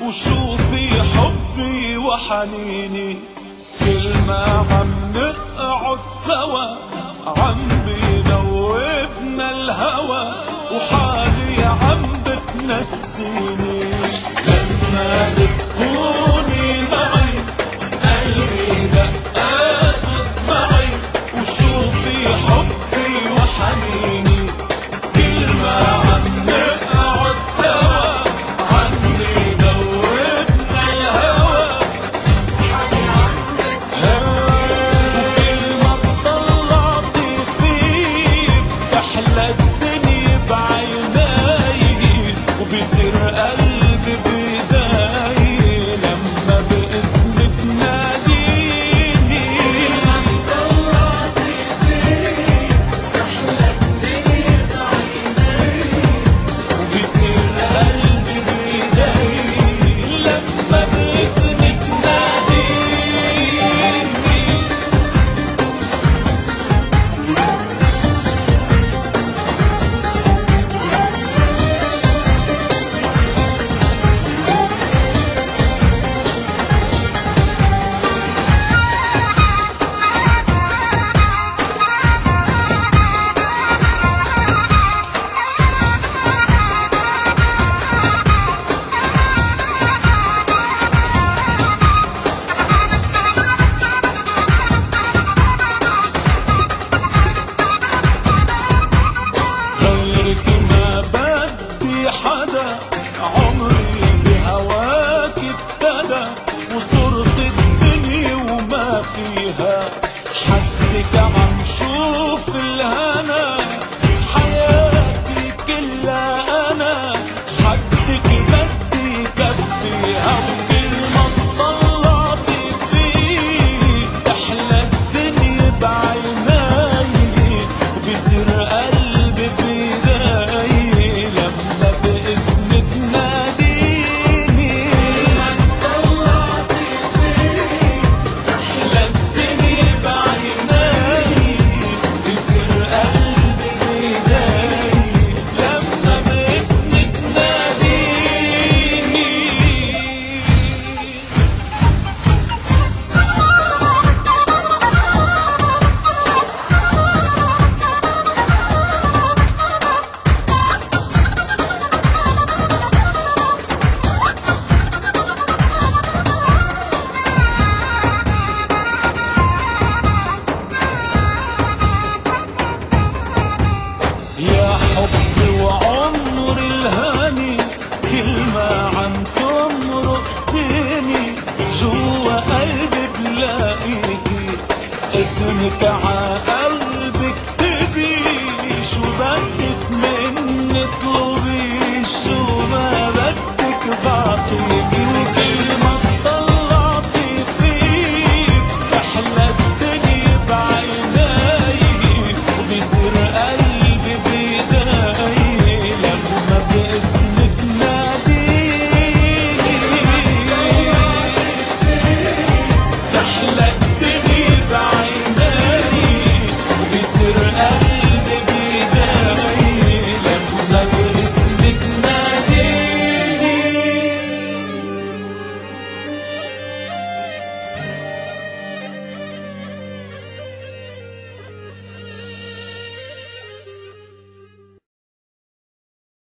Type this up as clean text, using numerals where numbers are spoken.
وشوفي حبي وحنيني، كلمة عم نقعد سوا، عم بيدوبنا الهوى، وحالي عم بتنسيني. لما بتكوني معي قلبي دقات اسمعي، وشوفي حبي وحنيني، كلمة عم نقعد سوا، عم بيدوبنا الهوى، وكلمة طلعتي فيه تحلى الدنيا بعيني، وبيصير قلبي بإيدي لما باسمك ناديني. طلعتي فيه تحلى الدنيا بعيني، وبيصير قلبي بإيدي لما باسمك ناديني. غيرك ما بدي حدا، عمري بهواك ابتدى، وصرت الدنيا وما فيها، حدك عم شوف الهنا، حياتي كلها أنا، حدك بدي كفيها، وكلمة طلعتي فيه تحلى الدنيا بعيني، وبيصير قلبي بإيدي لما باسمك ناديني. طلعتي فيه تحلى الدنيا بعيني، بيصير قلبي بإيدي لما باسمك ناديني. يا حبي وعمر الهاني، كلمة عم تمرق سني، جوا قلبي بلاقيكي اسمك